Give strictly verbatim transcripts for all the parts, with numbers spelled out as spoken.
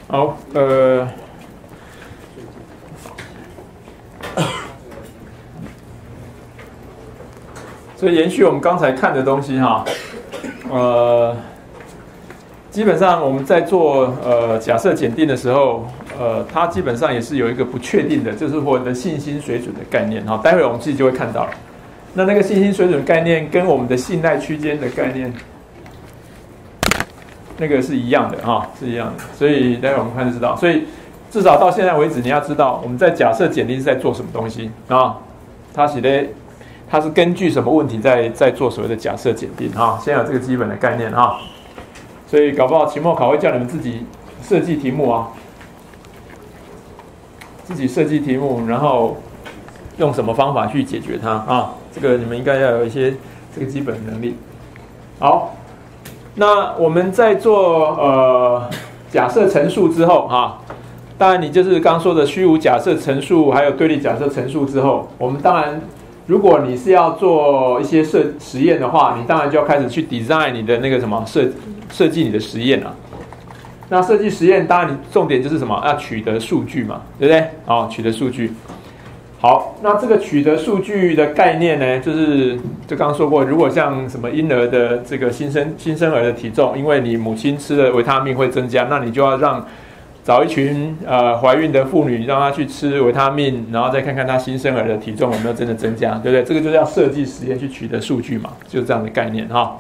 好，呃，所以延续我们刚才看的东西哈，呃，基本上我们在做呃假设检定的时候，呃，它基本上也是有一个不确定的，就是我的信心水准的概念哈。待会我们自己就会看到了。那那个信心水准概念跟我们的信赖区间的概念，那个是一样的哈，是一样的。所以待会我们看就知道。所以至少到现在为止，你要知道我们在假设检定是在做什么东西啊？它写的，它是根据什么问题在在做所谓的假设检定啊？先有这个基本的概念啊。所以搞不好期末考会叫你们自己设计题目啊，自己设计题目，然后用什么方法去解决它啊？这个你们应该要有一些这个基本的能力。好，那我们在做呃假设陈述之后啊，当然你就是刚刚说的虚无假设陈述，还有对立假设陈述之后，我们当然如果你是要做一些设实验的话，你当然就要开始去 design 你的那个什么设设计你的实验啊。那设计实验当然你重点就是什么？要取得数据嘛，对不对？哦，取得数据。好，那这个取得数据的概念呢，就是就刚刚说过，如果像什么婴儿的这个新生新生儿的体重，因为你母亲吃了维他命会增加，那你就要让找一群呃怀孕的妇女，让她去吃维他命，然后再看看她新生儿的体重有没有真的增加，对不对？这个就是要设计实验去取得数据嘛，就是这样的概念哈。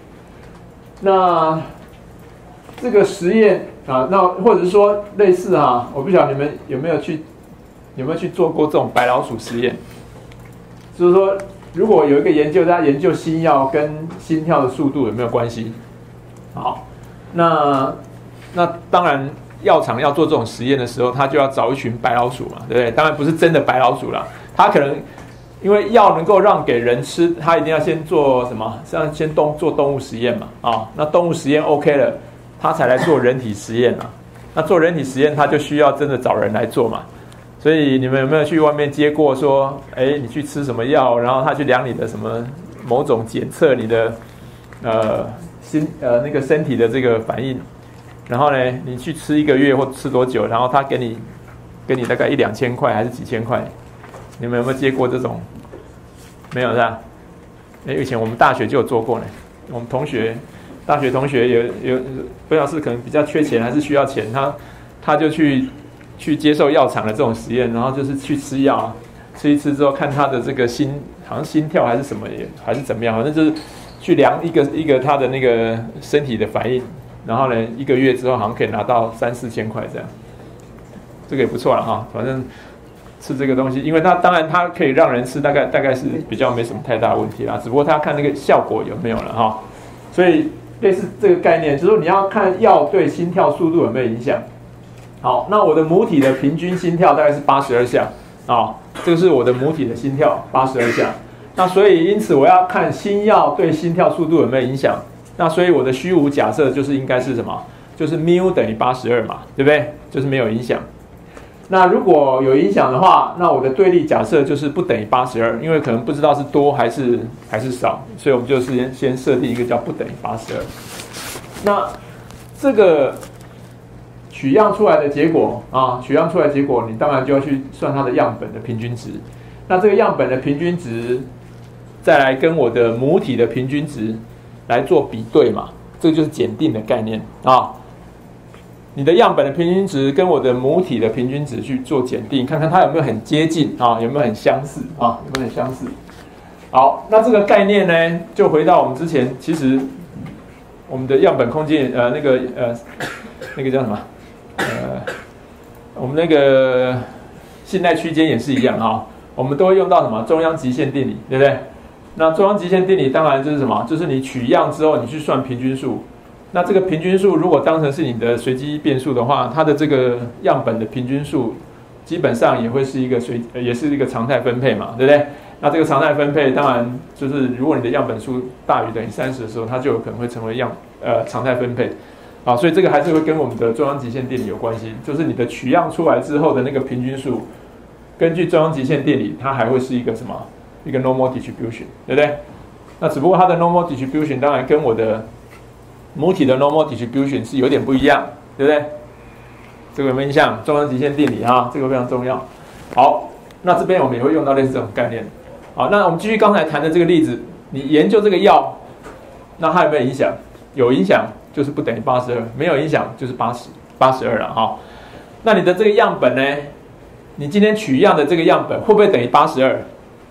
那这个实验啊，那或者是说类似哈，我不晓得你们有没有去。有没有去做过这种白老鼠实验？就是说，如果有一个研究，他研究新药跟心跳的速度有没有关系？好，那那当然，药厂要做这种实验的时候，他就要找一群白老鼠嘛，对不对？当然不是真的白老鼠啦，他可能因为药能够让给人吃，他一定要先做什么？像先动做动物实验嘛，啊、哦，那动物实验 OK 了，他才来做人体实验啊。那做人体实验，他就需要真的找人来做嘛。所以你们有没有去外面接过说，哎，你去吃什么药，然后他去量你的什么某种检测你的呃心呃那个身体的这个反应，然后呢，你去吃一个月或吃多久，然后他给你给你大概一两千块还是几千块，你们有没有接过这种？没有是吧？哎，以前我们大学就有做过呢，我们同学大学同学有有不知道是可能比较缺钱还是需要钱，他他就去。去接受药厂的这种实验，然后就是去吃药，吃一吃之后看他的这个心，好像心跳还是什么也还是怎么样，反正就是去量一个一个他的那个身体的反应，然后呢一个月之后好像可以拿到三四千块这样，这个也不错了哈。反正吃这个东西，因为它当然它可以让人吃，大概大概是比较没什么太大问题啦，只不过他看那个效果有没有了哈。所以类似这个概念，就是说你要看药对心跳速度有没有影响。好，那我的母体的平均心跳大概是八十二下啊，这个是我的母体的心跳八十二下。那所以因此我要看新药对心跳速度有没有影响。那所以我的虚无假设就是应该是什么？就是 mu 等于八十二嘛，对不对？就是没有影响。那如果有影响的话，那我的对立假设就是不等于八十二，因为可能不知道是多还是还是少，所以我们就是先先设定一个叫不等于八十二。那这个。取样出来的结果啊，取样出来的结果，你当然就要去算它的样本的平均值。那这个样本的平均值，再来跟我的母体的平均值来做比对嘛，这个就是检定的概念啊。你的样本的平均值跟我的母体的平均值去做检定，看看它有没有很接近啊，有没有很相似啊，有没有很相似。好，那这个概念呢，就回到我们之前，其实我们的样本空间，呃，那个呃，那个叫什么？呃，我们那个信赖区间也是一样哈，我们都会用到什么中央极限定理，对不对？那中央极限定理当然就是什么？就是你取样之后，你去算平均数。那这个平均数如果当成是你的随机变数的话，它的这个样本的平均数基本上也会是一个随，也是一个常态分配嘛，对不对？那这个常态分配当然就是如果你的样本数大于等于三十的时候，它就有可能会成为样呃常态分配。啊，所以这个还是会跟我们的中央极限定理有关系，就是你的取样出来之后的那个平均数，根据中央极限定理，它还会是一个什么？一个 normal distribution， 对不对？那只不过它的 normal distribution 当然跟我的母体的 normal distribution 是有点不一样，对不对？ 这个有没有印象？中央极限定理哈，这个非常重要。好，那这边我们也会用到类似这种概念。好，那我们继续刚才谈的这个例子，你研究这个药，那它有没有影响？有影响就是不等于八十二，没有影响就是八十八十二了哈。那你的这个样本呢？你今天取样的这个样本会不会等于八十二？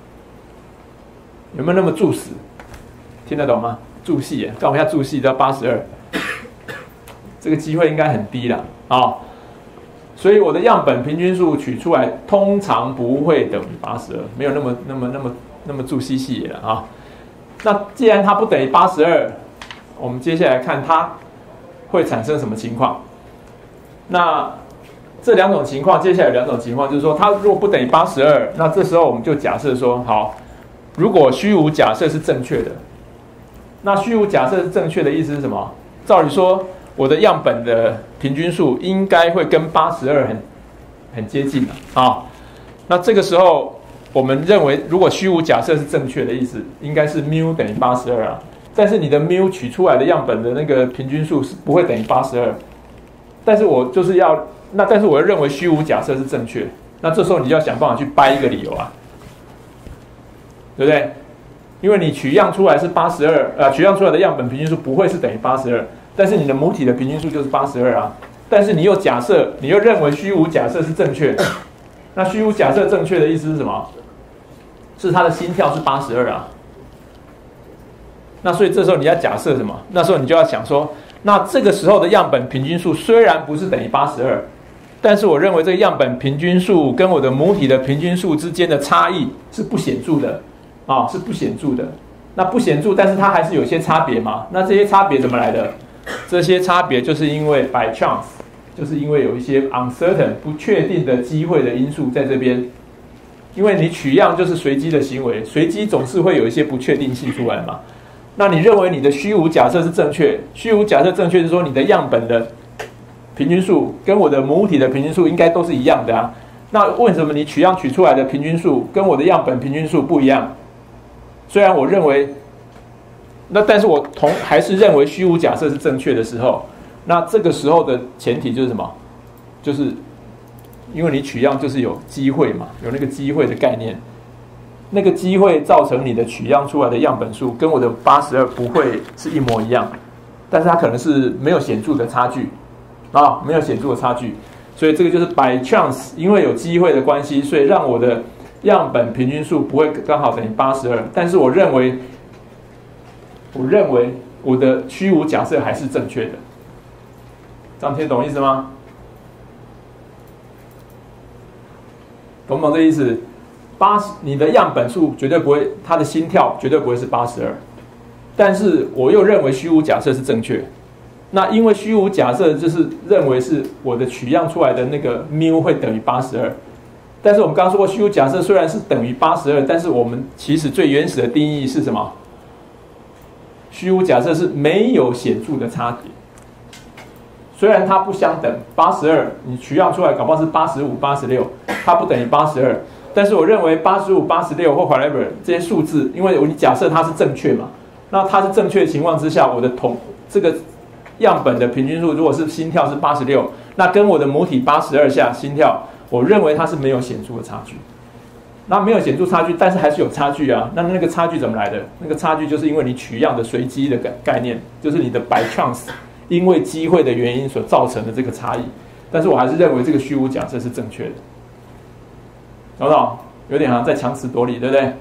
有没有那么注死？听得懂吗？注细耶，看我们一下注细到八十二，这个机会应该很低了啊、哦。所以我的样本平均数取出来，通常不会等于八十二，没有那么那么那么那么注细细节了啊。那既然它不等于八十二，我们接下来看它会产生什么情况。那这两种情况，接下来有两种情况，就是说它如果不等于八十二，那这时候我们就假设说，好，如果虚无假设是正确的，那虚无假设是正确的意思是什么？照理说，我的样本的平均数应该会跟八十二很很接近的啊。那这个时候，我们认为如果虚无假设是正确的意思，应该是 mu 等于八十二啊。但是你的 mu 取出来的样本的那个平均数是不会等于八十二，但是我就是要。那但是我又认为虚无假设是正确，那这时候你就要想办法去掰一个理由啊，对不对？因为你取样出来是八十二，呃，取样出来的样本平均数不会是等于八十二，但是你的母体的平均数就是八十二啊。但是你又假设，你又认为虚无假设是正确，那虚无假设正确的意思是什么？是它的心跳是八十二啊。那所以这时候你要假设什么？那时候你就要想说，那这个时候的样本平均数虽然不是等于八十二。但是我认为这个样本平均数跟我的母体的平均数之间的差异是不显著的啊、哦，是不显著的。那不显著，但是它还是有些差别嘛。那这些差别怎么来的？这些差别就是因为 by chance， 就是因为有一些 uncertain 不确定的机会的因素在这边。因为你取样就是随机的行为，随机总是会有一些不确定性出来嘛。那你认为你的虚无假设是正确？虚无假设正确是说你的样本的平均数跟我的母体的平均数应该都是一样的啊。那为什么你取样取出来的平均数跟我的样本平均数不一样？虽然我认为，那但是我同还是认为虚无假设是正确的时候，那这个时候的前提就是什么？就是因为你取样就是有机会嘛，有那个机会的概念，那个机会造成你的取样出来的样本数跟我的八十二不会是一模一样，但是它可能是没有显著的差距。啊，没有显著的差距，所以这个就是 by chance， 因为有机会的关系，所以让我的样本平均数不会刚好等于八十二，但是我认为，我认为我的虚无假设还是正确的，这样听懂意思吗？懂不懂这意思？八十，你的样本数绝对不会，它的心跳绝对不会是八十二，但是我又认为虚无假设是正确。那因为虚无假设就是认为是我的取样出来的那个 mu 会等于八十二，但是我们刚刚说过，虚无假设虽然是等于八十二，但是我们其实最原始的定义是什么？虚无假设是没有显著的差别，虽然它不相等，八十二你取样出来搞不好是八十五、八十六，它不等于八十二，但是我认为八十五、八十六或 whatever 这些数字，因为你假设它是正确嘛，那它是正确的情况之下，我的同这个样本的平均数如果是心跳是八十六，那跟我的母体八十二下心跳，我认为它是没有显著的差距。那没有显著差距，但是还是有差距啊。那那个差距怎么来的？那个差距就是因为你取样的随机的概念，就是你的 by chance， 因为机会的原因所造成的这个差异。但是我还是认为这个虚无假设是正确的，懂不懂？有点好像在强词夺理，对不对？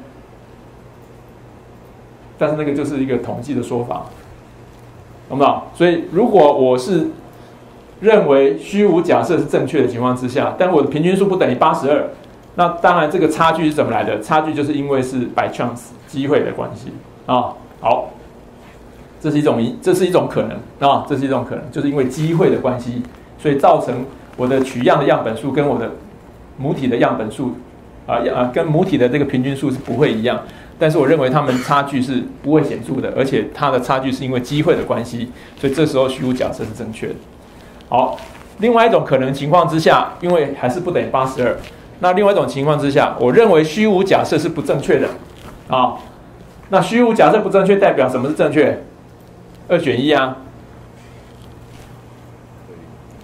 但是那个就是一个统计的说法。懂不懂？所以如果我是认为虚无假设是正确的情况之下，但我的平均数不等于八十二，那当然这个差距是怎么来的？差距就是因为是 by chance 机会的关系啊。好，这是一种这是一种可能啊，这是一种可能，就是因为机会的关系，所以造成我的取样的样本数跟我的母体的样本数啊啊跟母体的这个平均数是不会一样。但是我认为它们差距是不会显著的，而且它的差距是因为机会的关系，所以这时候虚无假设是正确的。好，另外一种可能情况之下，因为还是不等于八十二，那另外一种情况之下，我认为虚无假设是不正确的啊。那虚无假设不正确代表什么是正确？二选一啊。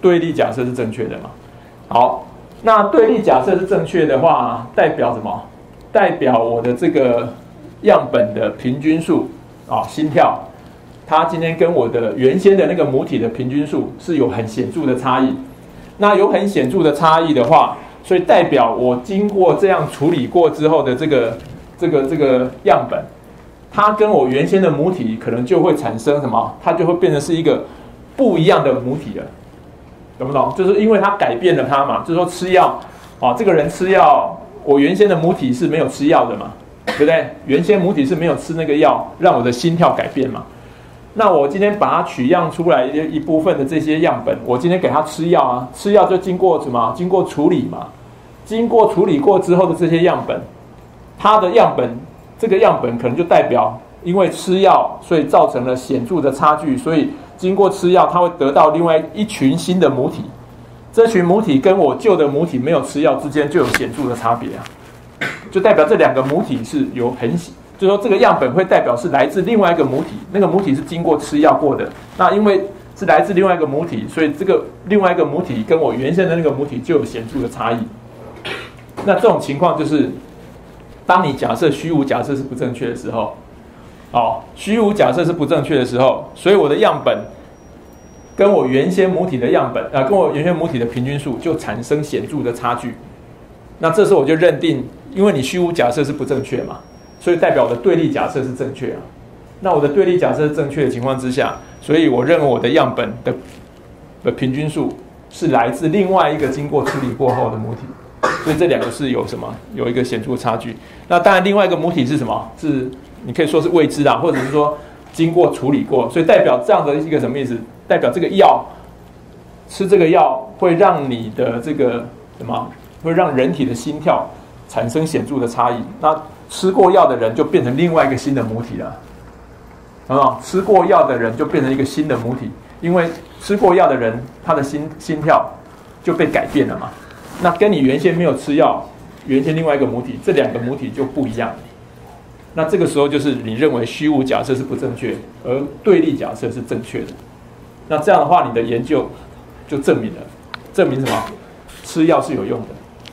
对立假设是正确的嘛。好，那对立假设是正确的话，代表什么？代表我的这个样本的平均数啊，心跳，它今天跟我的原先的那个母体的平均数是有很显著的差异。那有很显著的差异的话，所以代表我经过这样处理过之后的这个这个这个样本，它跟我原先的母体可能就会产生什么？它就会变成是一个不一样的母体了，懂不懂？就是因为它改变了它嘛，就是说吃药啊，这个人吃药，我原先的母体是没有吃药的嘛，对不对？原先母体是没有吃那个药，让我的心跳改变嘛。那我今天把它取样出来一部分的这些样本，我今天给它吃药啊，吃药就经过什么？经过处理嘛，经过处理过之后的这些样本，它的样本，这个样本可能就代表因为吃药，所以造成了显著的差距，所以经过吃药，它会得到另外一群新的母体，这群母体跟我旧的母体没有吃药之间就有显著的差别啊，就代表这两个母体是有很就是说这个样本会代表是来自另外一个母体，那个母体是经过吃药过的。那因为是来自另外一个母体，所以这个另外一个母体跟我原先的那个母体就有显著的差异。那这种情况就是，当你假设虚无假设是不正确的时候，哦，虚无假设是不正确的时候，所以我的样本跟我原先母体的样本啊、呃，跟我原先母体的平均数就产生显著的差距。那这时候我就认定，因为你虚无假设是不正确嘛。所以代表我的对立假设是正确啊，那我的对立假设是正确的情况之下，所以我认为我的样本的的平均数是来自另外一个经过处理过后的母体，所以这两个是有什么有一个显著差距。那当然另外一个母体是什么？是你可以说是未知啊，或者是说经过处理过，所以代表这样的一个什么意思？代表这个药吃这个药会让你的这个什么？会让人体的心跳产生显著的差异。那吃过药的人就变成另外一个新的母体了，啊，吃过药的人就变成一个新的母体，因为吃过药的人他的心心跳就被改变了嘛。那跟你原先没有吃药，原先另外一个母体，这两个母体就不一样。那这个时候就是你认为虚无假设是不正确，而对立假设是正确的。那这样的话，你的研究就证明了，证明什么？吃药是有用的。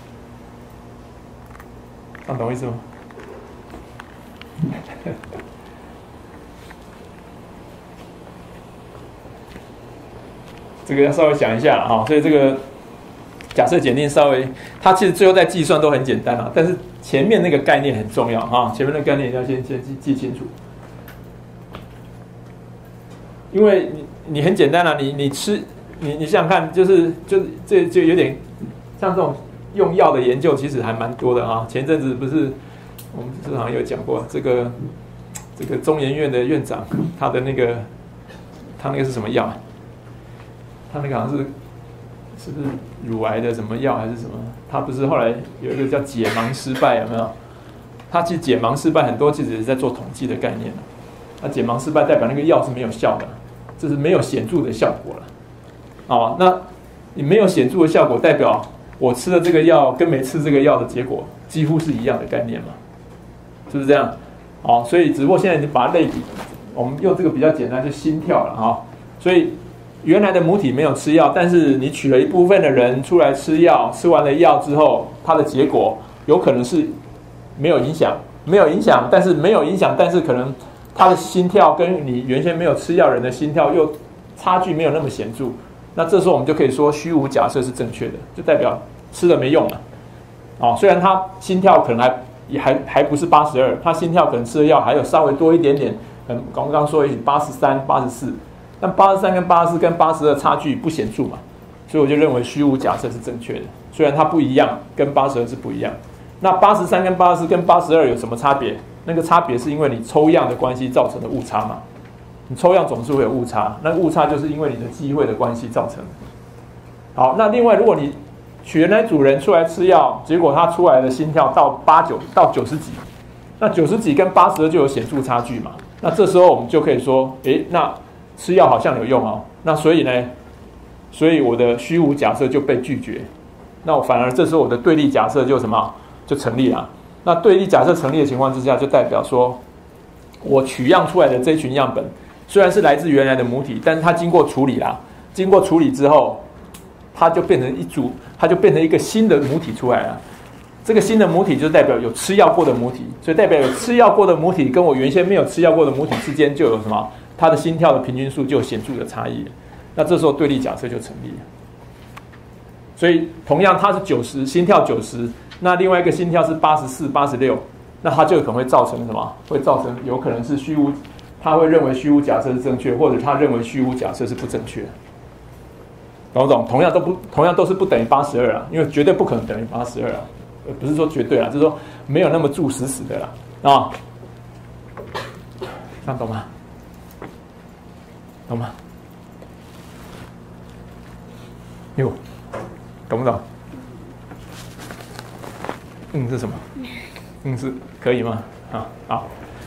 这样懂我意思吗？这个要稍微想一下哈，所以这个假设检定稍微，它其实最后在计算都很简单啊，但是前面那个概念很重要哈，前面的概念要先先记记清楚，因为你你很简单啊，你你吃你你想想看，就是就是这就有点像这种用药的研究，其实还蛮多的啊。前阵子不是。我们这好像有讲过，这个这个中研院的院长，他的那个他那个是什么药？他那个好像是是不是乳癌的什么药还是什么？他不是后来有一个叫解盲失败，有没有？他其实解盲失败很多其实是在做统计的概念。那解盲失败代表那个药是没有效的，这是没有显著的效果了。哦，那你没有显著的效果，代表我吃了这个药跟没吃这个药的结果几乎是一样的概念嘛？是不是这样？好，所以只不过现在你把它类比，我们用这个比较简单，就心跳了哈。所以原来的母体没有吃药，但是你取了一部分的人出来吃药，吃完了药之后，它的结果有可能是没有影响，没有影响，但是没有影响，但是可能他的心跳跟你原先没有吃药人的心跳又差距没有那么显著。那这时候我们就可以说虚无假设是正确的，就代表吃了没用了。哦，虽然他心跳可能还也还还不是八十二，他心跳可能吃的药还有稍微多一点点，嗯，刚刚说也许八十三、八十四，但八十三跟八十四跟八十二差距不显著嘛，所以我就认为虚无假设是正确的。虽然它不一样，跟八十二是不一样。那八十三跟八十四跟八十二有什么差别？那个差别是因为你抽样的关系造成的误差嘛。你抽样总是会有误差，那误差就是因为你的机会的关系造成的。好，那另外如果你取原来主人出来吃药，结果他出来的心跳到八九到九十几，那九十几跟八十二就有显著差距嘛。那这时候我们就可以说，诶，那吃药好像有用哦。那所以呢，所以我的虚无假设就被拒绝。那我反而这时候我的对立假设就什么就成立了。那对立假设成立的情况之下，就代表说我取样出来的这群样本虽然是来自原来的母体，但是它经过处理啦，经过处理之后， 它就变成一组，它就变成一个新的母体出来了。这个新的母体就代表有吃药过的母体，所以代表有吃药过的母体跟我原先没有吃药过的母体之间就有什么？它的心跳的平均数就有显著的差异。那这时候对立假设就成立了。所以同样它是九十，心跳九十，那另外一个心跳是八十四、八十六，那它就可能会造成什么？会造成有可能是虚无，他会认为虚无假设是正确，或者他认为虚无假设是不正确。懂不懂？同样都不，同样都是不等于八十二啊，因为绝对不可能等于八十二啊。不是说绝对啦，就是说没有那么注死死的啦啊，这样懂吗？懂吗？哟，懂不懂？嗯是什么？嗯是可以吗？啊好，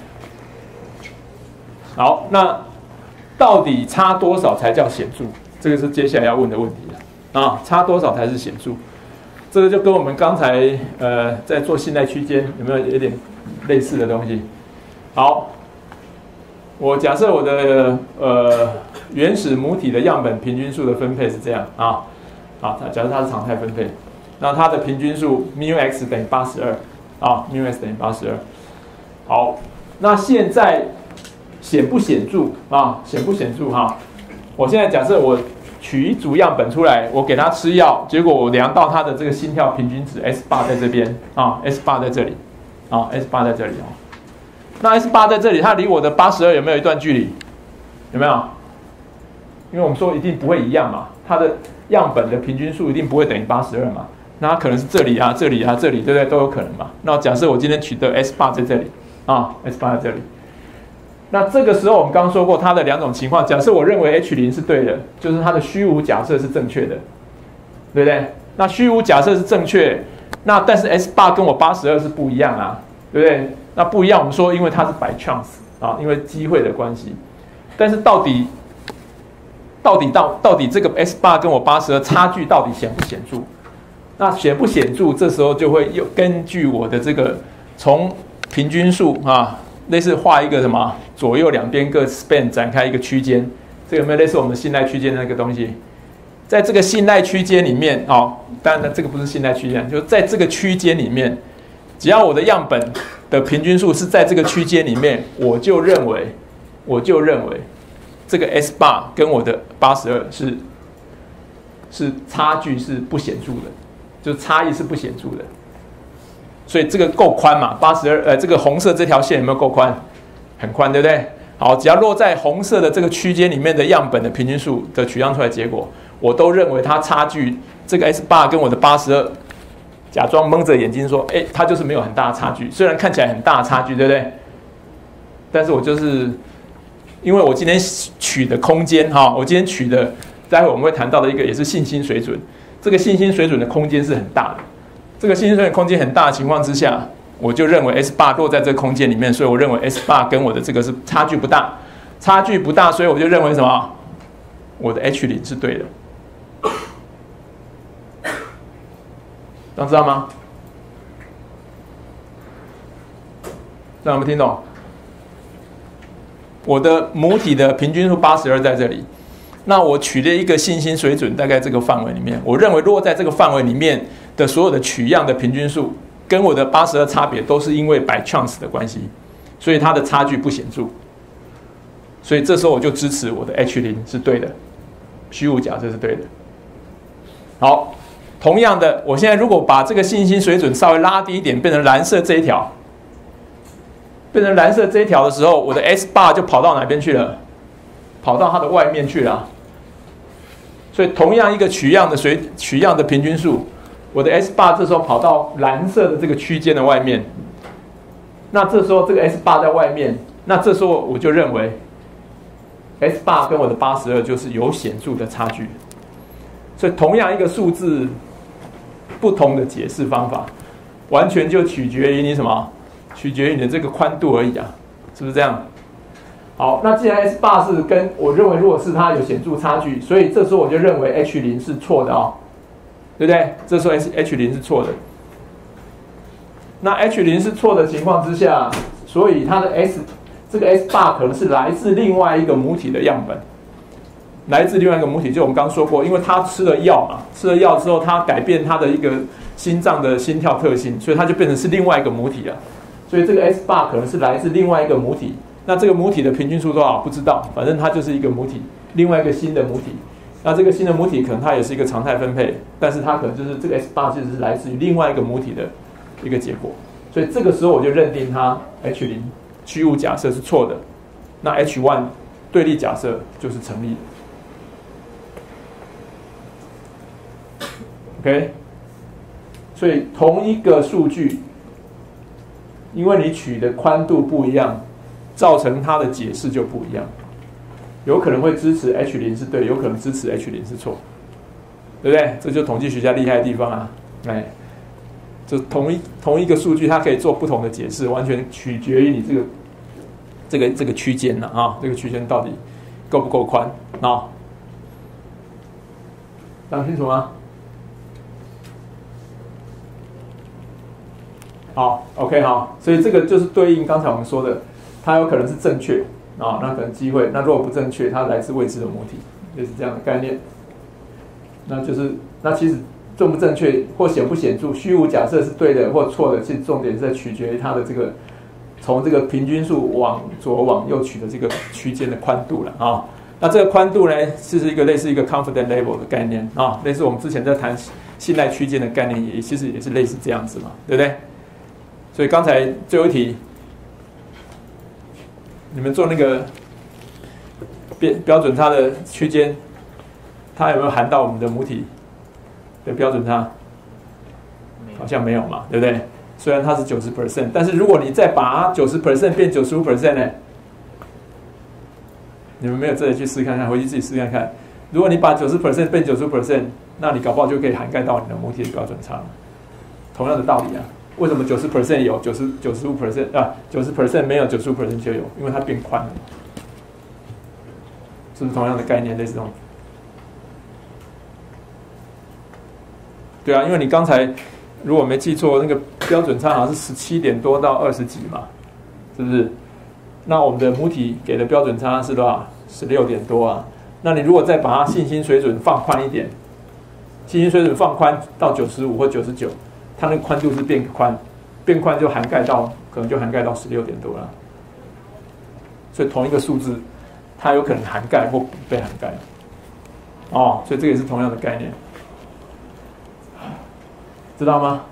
好，那到底差多少才叫显著？这个是接下来要问的问题了啊，差多少才是显著？这个就跟我们刚才呃在做信赖区间有没有有点类似的东西？好，我假设我的呃原始母体的样本平均数的分配是这样啊，好，假设它是常态分配，那它的平均数 mu x 等于八十二啊 ，mu x 等于八十二。好，那现在显不显著啊？显不显著哈？我现在假设我取一组样本出来，我给他吃药，结果我量到他的这个心跳平均值 S 八在这边啊 ，S 八在这里啊 ，S 八在这里哦。那 S 八在这里，它离我的八十二有没有一段距离？有没有？因为我们说一定不会一样嘛，它的样本的平均数一定不会等于八十二嘛。那它可能是这里啊，这里啊，这里，对不对？都有可能嘛。那假设我今天取得 S 八在这里啊 ，S 八在这里。那这个时候我们刚刚说过它的两种情况，假设我认为 H 零 是对的，就是它的虚无假设是正确的，对不对？那虚无假设是正确，那但是 S 八跟我八十二是不一样啊，对不对？那不一样，我们说因为它是 by chance 啊，因为机会的关系。但是到底到底到到底这个 S 八跟我八十二差距到底显不显著？那显不显著，这时候就会又根据我的这个从平均数啊。类似画一个什么左右两边各 span 展开一个区间，这个有没有类似我们的信赖区间的那个东西？在这个信赖区间里面，哦，当然这个不是信赖区间，就是在这个区间里面，只要我的样本的平均数是在这个区间里面，我就认为，我就认为这个 S 八跟我的八十二是是差距是不显著的，就差异是不显著的。所以这个够宽嘛？八十二，呃，这个红色这条线有没有够宽？很宽，对不对？好，只要落在红色的这个区间里面的样本的平均数的取样出来结果，我都认为它差距这个 S 八跟我的八十二，假装蒙着眼睛说，哎，它就是没有很大的差距，虽然看起来很大的差距，对不对？但是我就是因为我今天取的空间哈，我今天取的，待会我们会谈到的一个也是信心水准，这个信心水准的空间是很大的。这个信心水准空间很大的情况之下，我就认为 S 八落在这个空间里面，所以我认为 S 八跟我的这个是差距不大，差距不大，所以我就认为什么？我的 H 零 是对的，这样知道吗？这样有没有听懂？我的母体的平均数八十二在这里，那我取了一个信心水准，大概这个范围里面，我认为落在这个范围里面的所有的取样的平均数跟我的八十二差别都是因为 by chance 的关系，所以它的差距不显著，所以这时候我就支持我的 H 零 是对的，虚无假设是对的。好，同样的，我现在如果把这个信心水准稍微拉低一点，变成蓝色这一条，变成蓝色这一条的时候，我的 S 八就跑到哪边去了？跑到它的外面去了。所以同样一个取样的水取样的平均数，我的 S 八这时候跑到蓝色的这个区间的外面，那这时候这个 S 八在外面，那这时候我就认为 S 八跟我的八十二就是有显著的差距。所以同样一个数字，不同的解释方法，完全就取决于你什么？取决于你的这个宽度而已啊，是不是这样？好，那既然 S 八是跟我认为如果是它有显著差距，所以这时候我就认为 H 零 是错的哦，对不对？这时候 H 零 是错的。那 H 零 是错的情况之下，所以它的 S 这个 S 八可能是来自另外一个母体的样本， 来自另外一个母体，就我们刚刚说过，因为他吃了药嘛，吃了药之后，他改变他的一个心脏的心跳特性，所以它就变成是另外一个母体了。所以这个 S 八 可能是来自另外一个母体。那这个母体的平均数多少不知道，反正它就是一个母体，另外一个新的母体。那这个新的母体可能它也是一个常态分配，但是它可能就是这个 S 八 就是来自于另外一个母体的一个结果。所以这个时候我就认定它 H 零 虚无假设是错的，那 H 一 对立假设就是成立的。OK， 所以同一个数据，因为你取的宽度不一样，造成它的解释就不一样。有可能会支持 H 零 是对，有可能支持 H 零 是错，对不对？这就是统计学家厉害的地方啊！哎，就同一同一个数据，它可以做不同的解释，完全取决于你这个这个这个区间了啊！这个区间到底够不够宽啊？讲清楚吗？好 ，OK， 好，所以这个就是对应刚才我们说的，它有可能是正确啊，那可能机会，那如果不正确，它来自未知的母体，就是这样的概念。那就是那其实正不正确或显不显著，虚无假设是对的或错的，其实重点是在取决于它的这个从这个平均数往左往右取的这个区间的宽度了啊。那这个宽度呢，是一个类似一个 confidence level 的概念啊，类似我们之前在谈信赖区间的概念，也其实也是类似这样子嘛，对不对？所以刚才最后一题，你们做那个标准差的区间，它有没有含到我们的母体的标准差？好像没有嘛，对不对？虽然它是 百分之九十， 但是如果你再把它 百分之九十 变 百分之九十五 呢？你们没有自己去试看看，回去自己试看看。如果你把 百分之九十 变 百分之九十五， 那你搞不好就可以涵盖到你的母体的标准差了。同样的道理啊。为什么 百分之九十 有 百分之九十五 啊 百分之九十 没有 百分之九十五 就有？因为它变宽了，是不是同样的概念？类似这种。对啊，因为你刚才如果没记错，那个标准差好像是十七点多到二十几嘛，是不是？那我们的母体给的标准差是多少？十六点多啊。那你如果再把它信心水准放宽一点，信心水准放宽到九十五或九十九。它那个宽度是变宽，变宽就涵盖到，可能就涵盖到十六点多了。所以同一个数字，它有可能涵盖或不被涵盖。哦，所以这个也是同样的概念，知道吗？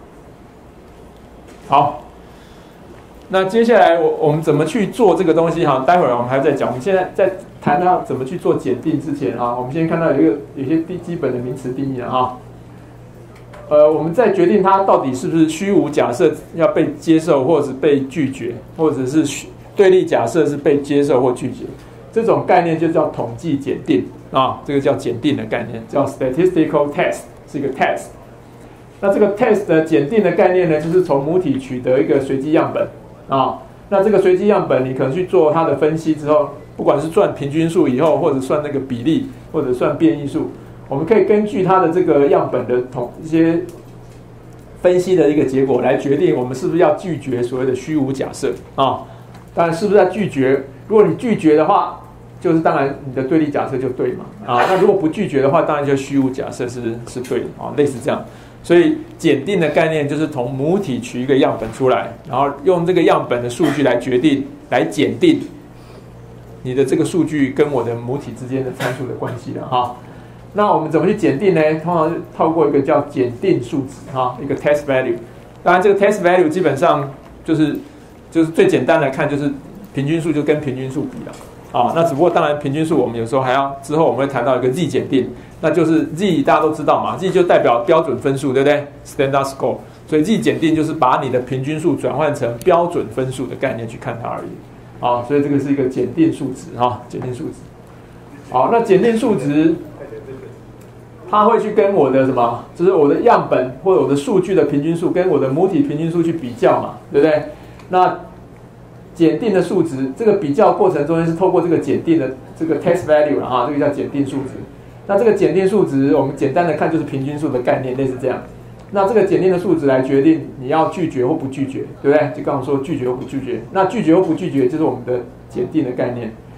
好，那接下来我我们怎么去做这个东西哈？待会儿我们还在讲。我们现在在谈到怎么去做检定之前啊，我们先看到有一个有些基本的名词定义了哈。呃，我们在决定它到底是不是虚无假设要被接受，或者是被拒绝，或者是对立假设是被接受或拒绝，这种概念就叫统计检定啊，这个叫检定的概念，叫 statistical test， 是一个 test。那这个 test 的检定的概念呢，就是从母体取得一个随机样本啊，那这个随机样本你可能去做它的分析之后，不管是算平均数以后，或者算那个比例，或者算变异数。我们可以根据它的这个样本的统一些分析的一个结果来决定我们是不是要拒绝所谓的虚无假设啊。当然是不是要拒绝？如果你拒绝的话，就是当然你的对立假设就对嘛啊。那如果不拒绝的话，当然就虚无假设是是对的啊，类似这样。所以检定的概念就是从母体取一个样本出来，然后用这个样本的数据来决定来检定你的这个数据跟我的母体之间的参数的关系了哈。那我们怎么去检定呢？通常是透过一个叫检定数值哈，一个 test value。当然，这个 test value 基本上就是就是最简单的看，就是平均数就跟平均数比了啊。那只不过当然平均数我们有时候还要之后我们会谈到一个 z 检定，那就是 z 大家都知道嘛 ，z 就代表标准分数，对不对 ？standard score。所以 z 检定就是把你的平均数转换成标准分数的概念去看它而已啊。所以这个是一个检定数值哈，检定数值。好，那检定数值。它会去跟我的什么，就是我的样本或者我的数据的平均数跟我的母体平均数去比较嘛，对不对？那检定的数值，这个比较过程中间是透过这个检定的这个 test value 了哈，这个叫检定数值。那这个检定数值，我们简单的看就是平均数的概念，类似这样。那这个检定的数值来决定你要拒绝或不拒绝，对不对？就刚刚说拒绝或不拒绝，那拒绝或不拒绝就是我们的检定的概念。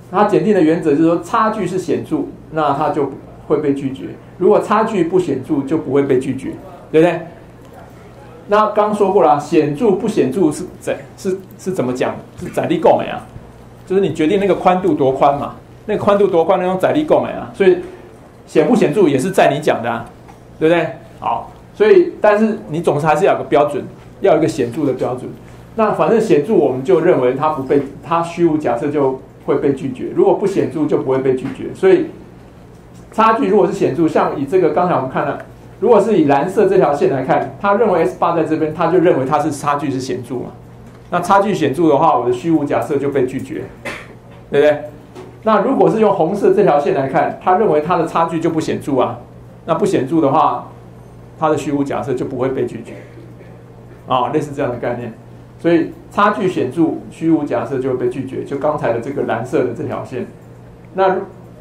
它检定的原则就是说，差距是显著，那它就会被拒绝；如果差距不显著，就不会被拒绝，对不对？那刚说过了，显著不显著是怎是是怎么讲？是载力共美啊，就是你决定那个宽度多宽嘛，那个宽度多宽那种载力共美啊，所以显不显著也是在你讲的啊，对不对？好，所以但是你总是还是要有个标准，要有一个显著的标准。那反正显著我们就认为它不被它虚无假设就会被拒绝，如果不显著就不会被拒绝。所以差距如果是显著，像以这个刚才我们看了。如果是以蓝色这条线来看，他认为 S 八 在这边，他就认为它是差距是显著嘛。那差距显著的话，我的虚无假设就被拒绝，对不对？那如果是用红色这条线来看，他认为它的差距就不显著啊。那不显著的话，它的虚无假设就不会被拒绝啊，类似这样的概念。所以差距显著，虚无假设就会被拒绝。就刚才的这个蓝色的这条线，那。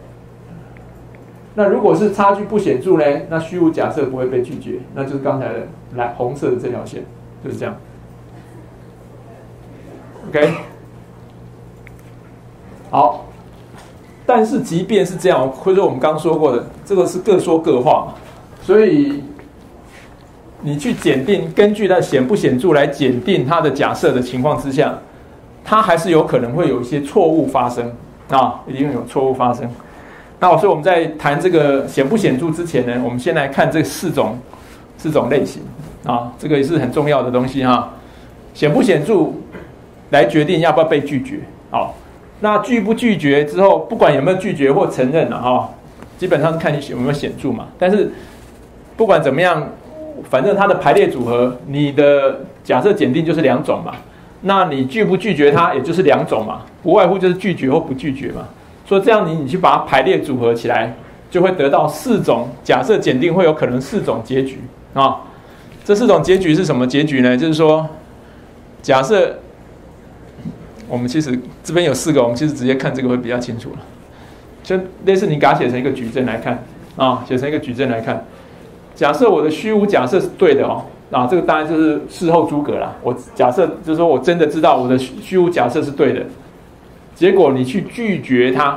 那如果是差距不显著呢？那虚无假设不会被拒绝，那就是刚才的蓝红色的这条线，就是这样。OK， 好。但是即便是这样，或者我们刚说过的，这个是各说各话嘛，所以你去检定，根据它显不显著来检定它的假设的情况之下，它还是有可能会有一些错误发生啊，一定有错误发生。那所以我们在谈这个显不显著之前呢，我们先来看这四种四种类型啊，这个也是很重要的东西哈。显不显著来决定要不要被拒绝。好，那拒不拒绝之后，不管有没有拒绝或承认了哈，基本上是看你有没有显著嘛。但是不管怎么样，反正它的排列组合，你的假设检定就是两种嘛。那你拒不拒绝它，也就是两种嘛，不外乎就是拒绝或不拒绝嘛。所以这样你你去把它排列组合起来，就会得到四种假设检定会有可能四种结局啊。这四种结局是什么结局呢？就是说，假设我们其实这边有四个，我们其实直接看这个会比较清楚了。就类似你给它写成一个矩阵来看啊，写成一个矩阵来看。假设我的虚无假设是对的哦，啊，这个当然就是事后诸葛啦。我假设就是说我真的知道我的虚无假设是对的。结果你去拒绝它，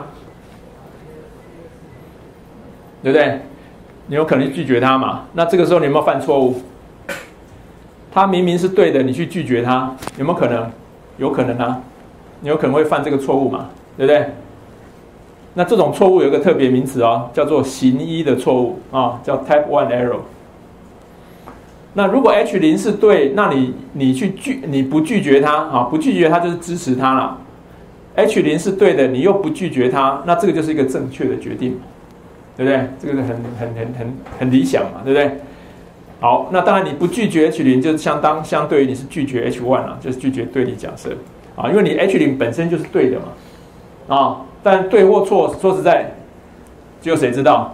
对不对？你有可能拒绝它嘛？那这个时候你有没有犯错误？它明明是对的，你去拒绝它，有没有可能？有可能啊，你有可能会犯这个错误嘛？对不对？那这种错误有一个特别名词哦，叫做行一的错误啊，叫 Type One Error。那如果 H 零 是对，那你你去拒你不拒绝它啊，不拒绝它就是支持它了。H 零 是对的，你又不拒绝它，那这个就是一个正确的决定，对不对？这个是很很很很很理想嘛，对不对？好，那当然你不拒绝 H 零，就是相当相对于你是拒绝 H 一 啊，就是拒绝对立假设啊，因为你 H 零 本身就是对的嘛，啊，但对或错，说实在，只有谁知道？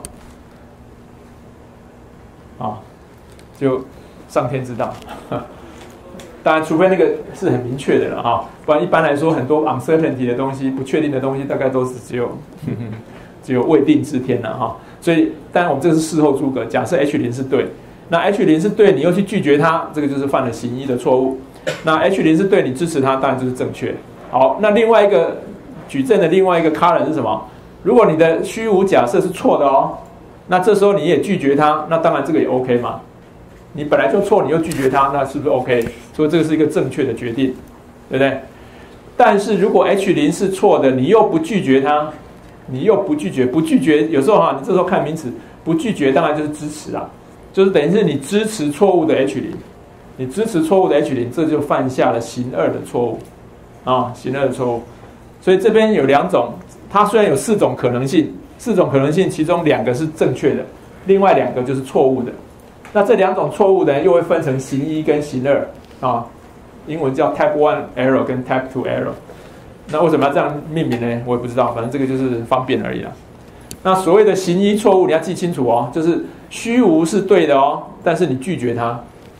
啊，就上天知道。当然，除非那个是很明确的了哈，不然一般来说，很多 uncertainty 的东西、不确定的东西，大概都是只有呵呵只有未定之天了哈。所以，当然我们这个是事后诸葛。假设 H 零 是对，那 H 零 是对，你又去拒绝它，这个就是犯了行一的错误。那 H 零 是对，你支持它，当然就是正确。好，那另外一个矩阵的另外一个 column 是什么？如果你的虚无假设是错的哦，那这时候你也拒绝它，那当然这个也 OK 嘛。你本来就错，你又拒绝它，那是不是 OK？ 所以这个是一个正确的决定，对不对？但是如果 H 零 是错的，你又不拒绝它，你又不拒绝，不拒绝，有时候哈，你这时候看名词，不拒绝当然就是支持啊，就是等于是你支持错误的 H 零，你支持错误的 H 零，这就犯下了行二的错误啊，行二的错误。所以这边有两种，它虽然有四种可能性，四种可能性，其中两个是正确的，另外两个就是错误的。那这两种错误呢，又会分成行一跟行二啊，英文叫 Type One Error 跟 Type Two Error。那为什么要这样命名呢？我也不知道，反正这个就是方便而已啦。那所谓的行一错误，你要记清楚哦，就是虚无是对的哦，但是你拒绝它。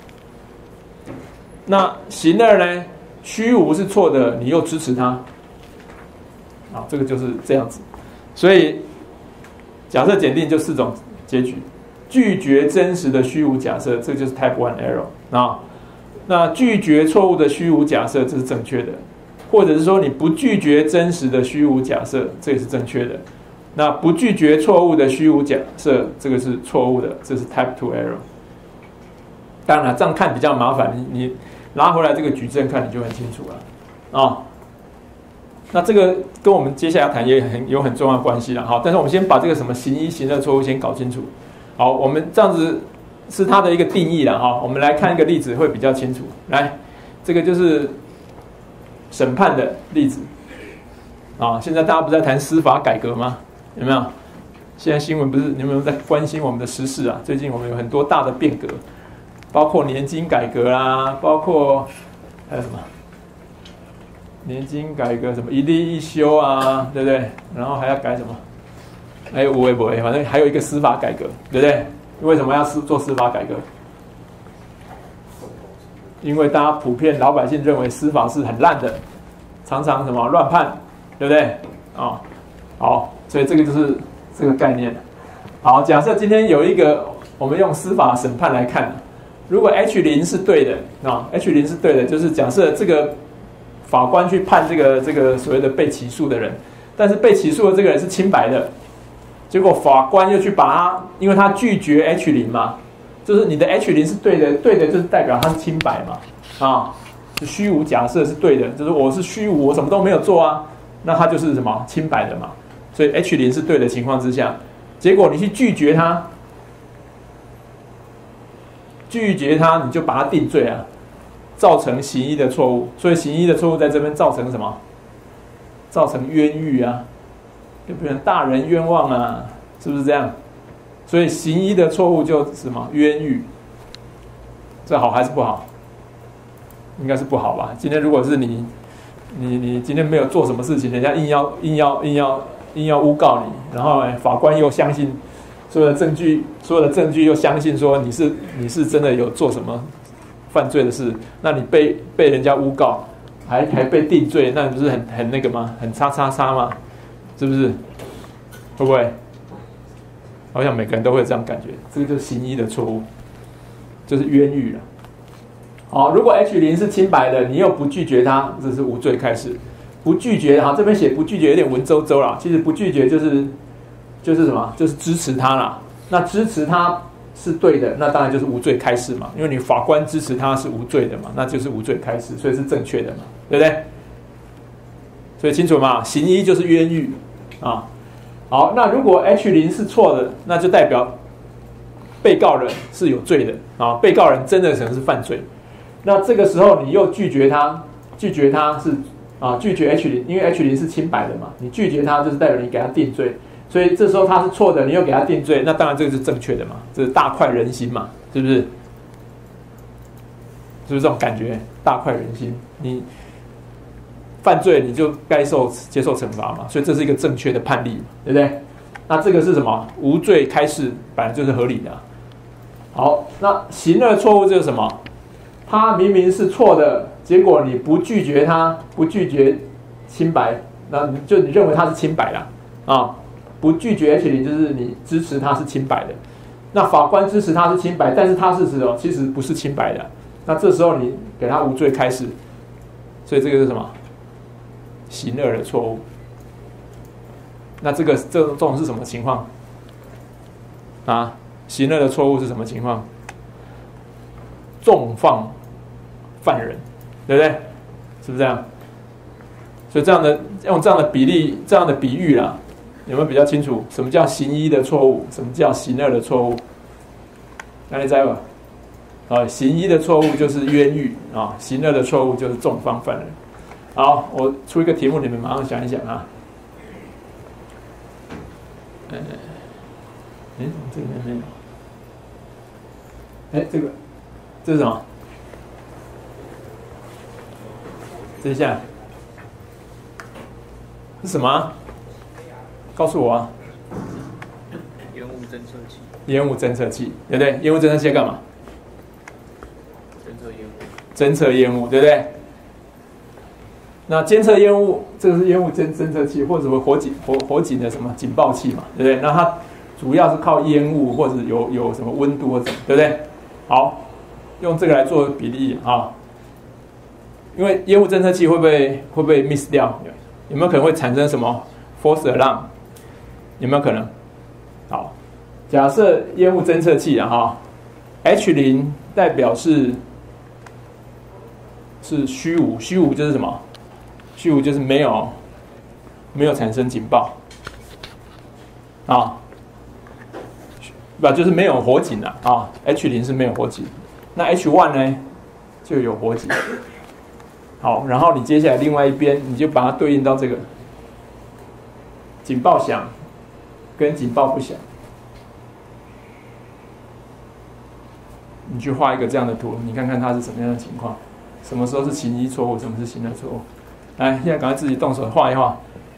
那行二呢，虚无是错的，你又支持它。啊，这个就是这样子。所以假设检定就四种结局。拒绝真实的虚无假设，这就是 Type One Error 啊。那拒绝错误的虚无假设，这是正确的或者是说你不拒绝真实的虚无假设，这也是正确的。那不拒绝错误的虚无假设，这个是错误的，这是 type two error。当然这样看比较麻烦，你你拿回来这个矩阵看，你就很清楚了啊。那这个跟我们接下来谈也很有很重要的关系了哈。但是我们先把这个什么行一行二错误先搞清楚。好，我们这样子是它的一个定义了哈。我们来看一个例子会比较清楚。来，这个就是审判的例子啊。现在大家不是在谈司法改革吗？有没有？现在新闻不是你有没有在关心我们的时事啊？最近我们有很多大的变革，包括年金改革啦，包括还有什么？年金改革什么一例一休啊，对不对？然后还要改什么？哎，无为不为，反正还有一个司法改革，对不对？为什么要做司法改革？因为大家普遍老百姓认为司法是很烂的，常常什么乱判，对不对？啊、哦，好，所以这个就是这个概念。好，假设今天有一个，我们用司法审判来看，如果 H 零是对的啊 ，H 零是对的，就是假设这个法官去判这个这个所谓的被起诉的人，但是被起诉的这个人是清白的，结果法官又去把他，因为他拒绝 H 零嘛，就是你的 H 零是对的，对的就是代表他是清白嘛，啊，是虚无假设是对的，就是我是虚无，我什么都没有做啊，那他就是什么清白的嘛，所以 H 零是对的情况之下，结果你去拒绝他，拒绝他，你就把他定罪啊。造成行医的错误，所以行医的错误在这边造成什么？造成冤狱啊，就变成大人冤枉啊，是不是这样？所以行医的错误就是什么？冤狱，这好还是不好？应该是不好吧？今天如果是你，你你今天没有做什么事情，人家硬要硬要硬要硬要诬告你，然后法官又相信所有的证据，所有的证据又相信说你是你是真的有做什么犯罪的事，那你被被人家诬告，还还被定罪，那你不是很很那个吗？很叉叉叉吗？是不是？会不会？好像每个人都会有这样感觉，这个就是行医的错误，就是冤狱了。好，如果 H 零是清白的，你又不拒绝他，这是无罪开始。不拒绝，好，这边写不拒绝有点文绉绉啦，其实不拒绝就是就是什么？就是支持他啦。那支持他是对的，那当然就是无罪开始嘛，因为你法官支持他是无罪的嘛，那就是无罪开始，所以是正确的嘛，对不对？所以清楚吗？行医就是冤狱啊。好，那如果 H 零是错的，那就代表被告人是有罪的啊，被告人真的可能是犯罪。那这个时候你又拒绝他，拒绝他是啊，拒绝 H 零，因为 H 零是清白的嘛，你拒绝他就是代表你给他定罪。所以这时候他是错的，你又给他定罪，那当然这个是正确的嘛，这是大快人心嘛，是不是？是不是这种感觉？大快人心，你犯罪你就该受接受惩罚嘛，所以这是一个正确的判例，对不对？那这个是什么？无罪开释本来就是合理的。好，那行二错误就是什么？他明明是错的，结果你不拒绝他，不拒绝清白，那你就你认为他是清白啦啊。不拒绝 H 零就是你支持他是清白的，那法官支持他是清白，但是他事实哦其实不是清白的，那这时候你给他无罪开释，所以这个是什么？行二的错误。那这个这种这种是什么情况？啊，行二的错误是什么情况？重放犯人，对不对？是不是这样？所以这样的用这样的比例、这样的比喻啦。有没有比较清楚什么叫行一的错误，什么叫行二的错误？那你知道吧？啊，行一的错误就是冤狱啊，行二的错误就是重放犯人。好，我出一个题目，你们马上想一想啊。呃，哎，这里面没有。哎，这个这是什么？这下是什么啊？告诉我啊！ 烟雾侦测器。 烟雾侦测器，对不对？烟雾侦测器在干嘛？ 侦测烟雾。 侦测烟雾，对不对？那监测烟雾，这个是烟雾侦侦测器，或者什么火警火火警的什么警报器嘛，对不对？那它主要是靠烟雾或者有有什么温度，对不对？好，用这个来做比例啊。 因为烟雾侦测器会不会会不会 miss 掉？有没有可能会产生什么 false alarm？ 有没有可能？好，假设烟雾侦测器啊哈 ，H 零代表是是虚无，虚无就是什么？虚无就是没有没有产生警报啊，不就是没有火警了啊 ？H 零是没有火警，那 H 一 呢就有火警。好，然后你接下来另外一边，你就把它对应到这个警报响跟警报不响，你去画一个这样的图，你看看它是什么样的情况，什么时候是行一错误，什么是行二错误。来，现在赶快自己动手画一画，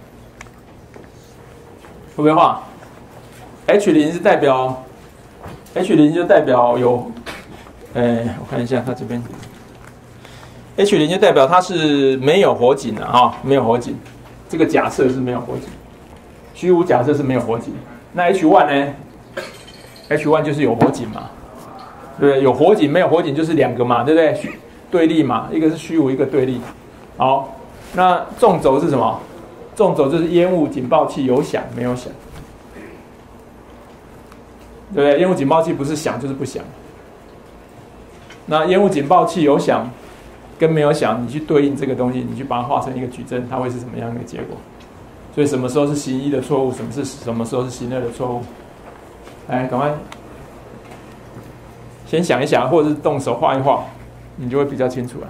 会不会画 ？H 零是代表 H 零就代表有，哎，我看一下它这边。H 零就代表它是没有火警的啊，没有火警，这个假设是没有火警，虚无假设是没有火警。那 H 一 呢 ？H 一 就是有火警嘛，对不对？有火警没有火警就是两个嘛，对不对？对立嘛，一个是虚无，一个对立。好，那纵轴是什么？纵轴就是烟雾警报器有响没有响，对不对？烟雾警报器不是响就是不响。那烟雾警报器有响跟没有响，你去对应这个东西，你去把它画成一个矩阵，它会是什么样的一个结果？所以什么时候是行一的错误，什么是什么时候是行二的错误？来，赶快先想一想，或者是动手画一画，你就会比较清楚了。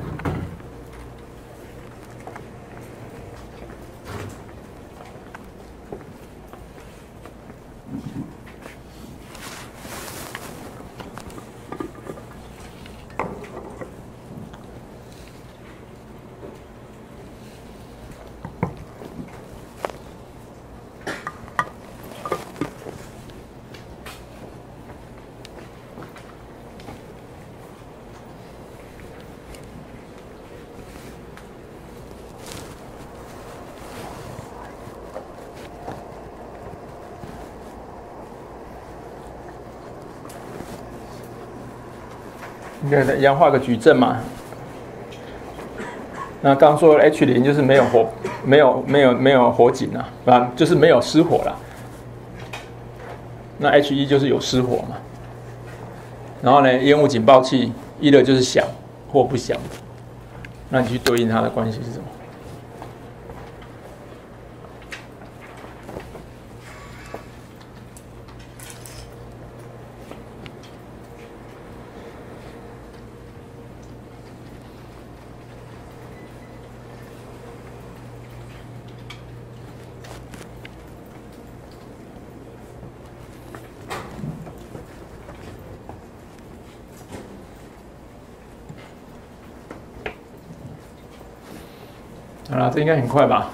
对，一样画个矩阵嘛。那刚说 H 零就是没有火，没有没有没有火警啊，啊，就是没有失火啦。那 H 一 就是有失火嘛。然后呢，烟雾警报器一的就是响或不响，那你去对应它的关系是什么？好了，这应该很快吧？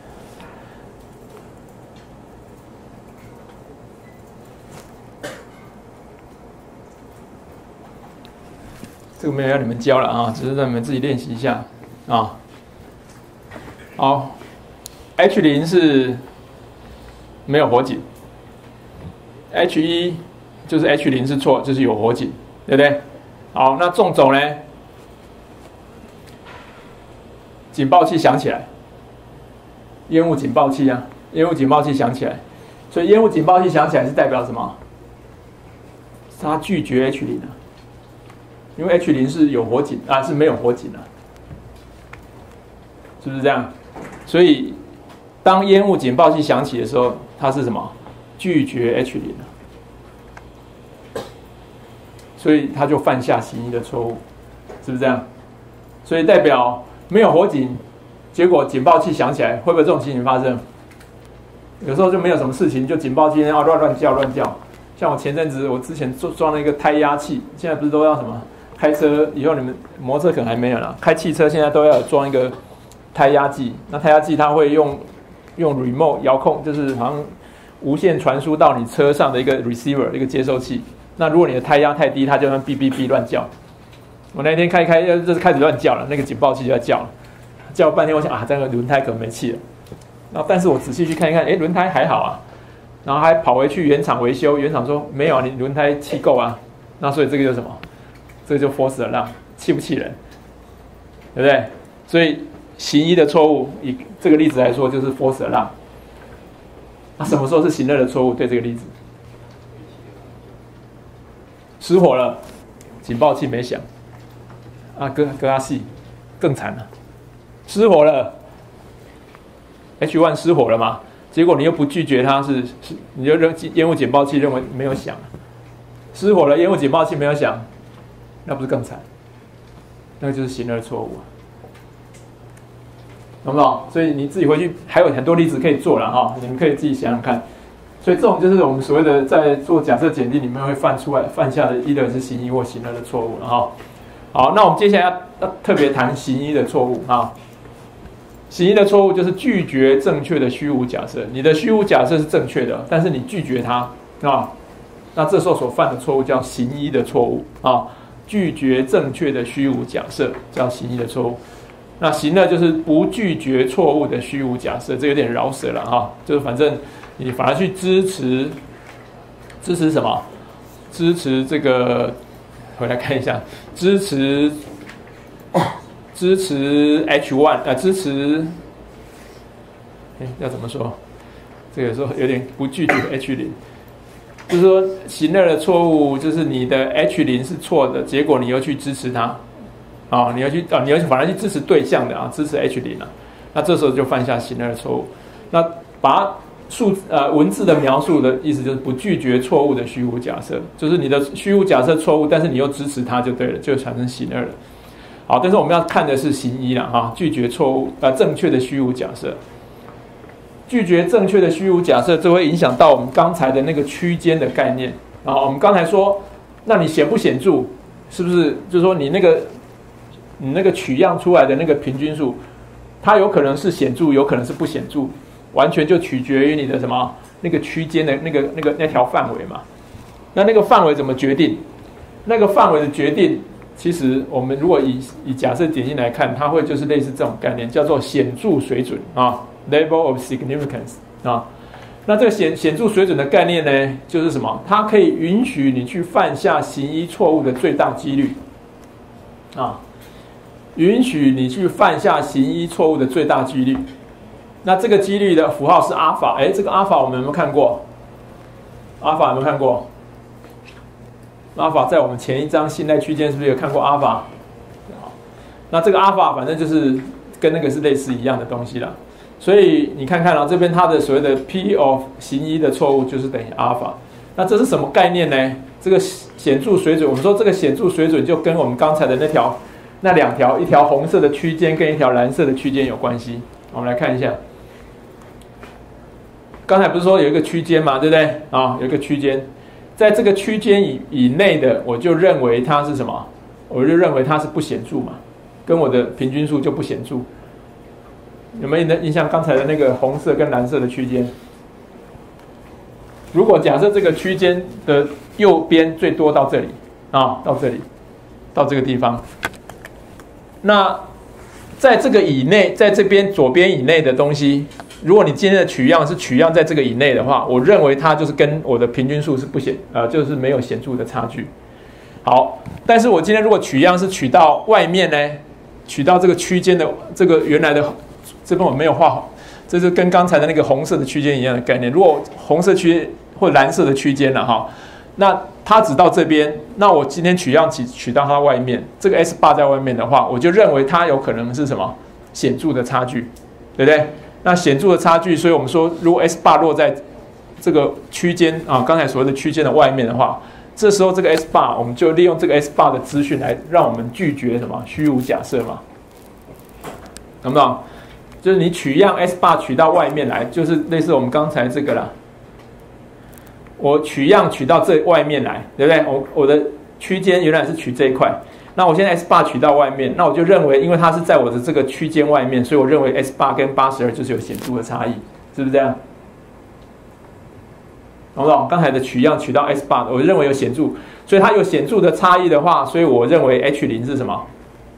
这个没有让你们教了啊，只是让你们自己练习一下啊。好 ，H 零是没有火警 ，H 一就是 H 零是错，就是有火警，对不对？好，那纵轴呢？警报器响起来，烟雾警报器啊，烟雾警报器响起来，所以烟雾警报器响起来是代表什么？它拒绝 H 零啊，因为 H 零是有火警啊，是没有火警啊，是不是这样？所以当烟雾警报器响起的时候，它是什么？拒绝 H 零啊，所以它就犯下行一的错误，是不是这样？所以代表没有火警，结果警报器响起来，会不会这种情形发生？有时候就没有什么事情，就警报器要乱乱叫乱叫。像我前阵子，我之前装装了一个胎压器，现在不是都要什么？开车以后你们摩托车可能还没有啦，开汽车现在都要装一个胎压计。那胎压计它会用用 remote 遥控，就是好像无线传输到你车上的一个 receiver 一个接收器。那如果你的胎压太低，它就会哔哔哔乱叫。我那天开一开，就是开始乱叫了，那个警报器就在叫了，叫了半天，我想啊，这个轮胎可能没气了。然后，但是我仔细去看一看，哎，轮胎还好啊。然后还跑回去原厂维修，原厂说没有啊，你轮胎气够啊。那所以这个就是什么？这个就 false alarm，气不气人？ 对不对？所以行一的错误，以这个例子来说，就是 false alarm。那、啊、什么时候是行二的错误？对这个例子，失火了，警报器没响，啊，哥哥阿细更惨了，失火了 ，H 一 失火了嘛？结果你又不拒绝它，是是，你就扔烟雾警报器认为没有响，失火了，烟雾警报器没有响，那不是更惨？那个就是行二错误，懂不懂？所以你自己回去还有很多例子可以做了哈，你们可以自己想想看。所以这种就是我们所谓的在做假设检定里面会犯出来犯下的一的是行一或行二的错误了哈。好，那我们接下来要要特别谈行一的错误啊。行一的错误就是拒绝正确的虚无假设，你的虚无假设是正确的，但是你拒绝它啊，那这时候所犯的错误叫行一的错误啊。拒绝正确的虚无假设叫行一的错误。那行二就是不拒绝错误的虚无假设，这有点饶舌了哈，就是反正你反而去支持支持什么？支持这个，回来看一下，支持支持 H 一 啊，支持，哎，要怎么说？这个有时候有点不拒绝 H 零，就是说行二的错误就是你的 H 零是错的，结果你又去支持它。啊、哦，你要去啊，你要反而去支持对象的啊，支持 H 零啊，那这时候就犯下行二的错误。那把数呃文字的描述的意思就是不拒绝错误的虚无假设，就是你的虚无假设错误，但是你又支持它就对了，就产生行二了。好，但是我们要看的是行一啦哈，拒绝错误呃正确的虚无假设，拒绝正确的虚无假设，这会影响到我们刚才的那个区间的概念啊。我们刚才说，那你显不显著，是不是？就是说你那个。你那个取样出来的那个平均数，它有可能是显著，有可能是不显著，完全就取决于你的什么那个区间的那个那个那条范围嘛。那那个范围怎么决定？那个范围的决定，其实我们如果以以假设检定来看，它会就是类似这种概念，叫做显著水准啊 ，level of significance 啊。那这个显显著水准的概念呢，就是什么？它可以允许你去犯下行一错误的最大几率啊。允许你去犯下行一错误的最大几率，那这个几率的符号是阿法。哎，这个阿法我们有没有看过？阿法有没有看过？阿法在我们前一章信赖区间是不是有看过阿法？那这个阿法反正就是跟那个是类似一样的东西啦。所以你看看啊，这边它的所谓的 P of 行一的错误就是等于阿法。那这是什么概念呢？这个显著水准，我们说这个显著水准就跟我们刚才的那条。那两条，一条红色的区间跟一条蓝色的区间有关系。我们来看一下，刚才不是说有一个区间嘛，对不对？啊，有一个区间，在这个区间以以内的，我就认为它是什么？我就认为它是不显著嘛，跟我的平均数就不显著。有没有印象刚才的那个红色跟蓝色的区间？如果假设这个区间的右边最多到这里啊，到这里，到这个地方。那在这个以内，在这边左边以内的东西，如果你今天的取样是取样在这个以内的话，我认为它就是跟我的平均数是不显呃，就是没有显著的差距。好，但是我今天如果取样是取到外面呢，取到这个区间的这个原来的这边我没有画好，这是跟刚才的那个红色的区间一样的概念。如果红色区或蓝色的区间了哈。那它只到这边，那我今天取样取取到它外面，这个 S 八在外面的话，我就认为它有可能是什么显著的差距，对不对？那显著的差距，所以我们说，如果 S 八落在这个区间啊，刚才所谓的区间的外面的话，这时候这个 S 八，我们就利用这个 S 八的资讯来让我们拒绝什么虚无假设嘛，懂不懂？就是你取样 S 八取到外面来，就是类似我们刚才这个啦。我取样取到这外面来，对不对？我我的区间原来是取这一块，那我现在 S 八取到外面，那我就认为，因为它是在我的这个区间外面，所以我认为 S 八跟八十二就是有显著的差异，是不是这样？懂不懂？刚才的取样取到 S 八，我认为有显著，所以它有显著的差异的话，所以我认为 H 零是什么？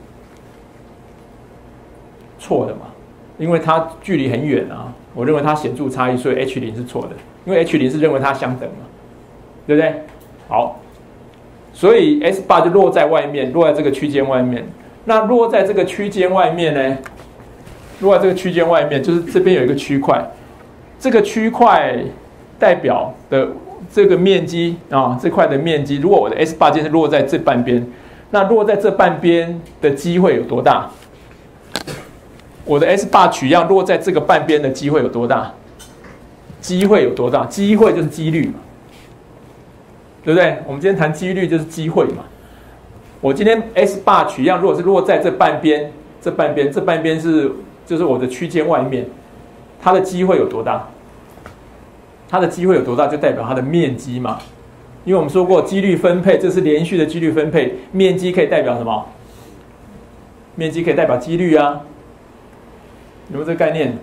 错的嘛，因为它距离很远啊，我认为它显著差异，所以 H 零是错的。因为 H 零是认为它相等嘛，对不对？好，所以 S 八就落在外面，落在这个区间外面。 那落在这个区间外面呢？落在这个区间外面，就是这边有一个区块，这个区块代表的这个面积啊，这块的面积，如果我的 S 八键是落在这半边，那落在这半边的机会有多大？我的 S 八取样落在这个半边的机会有多大？机会有多大？机会就是几率嘛，对不对？我们今天谈几率就是机会嘛。我今天 S 八取样如果是落在这半边，这半边，这半边是就是我的区间外面，它的机会有多大？它的机会有多大，就代表它的面积嘛。因为我们说过，几率分配这是连续的几率分配，面积可以代表什么？面积可以代表几率啊，有没有这个概念？